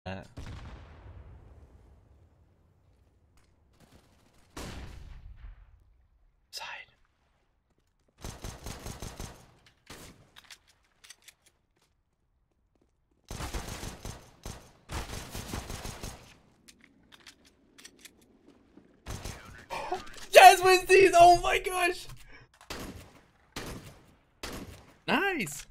Uh, side. Jasmine sees. Oh my gosh. Nice.